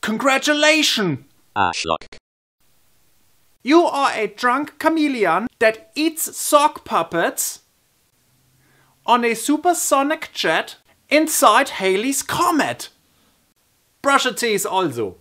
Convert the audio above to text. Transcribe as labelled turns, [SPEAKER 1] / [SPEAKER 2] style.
[SPEAKER 1] Congratulations!
[SPEAKER 2] Ashlockk.
[SPEAKER 1] You are a drunk chameleon that eats sock puppets on a supersonic jet inside Halley's Comet. Brush your teeth also.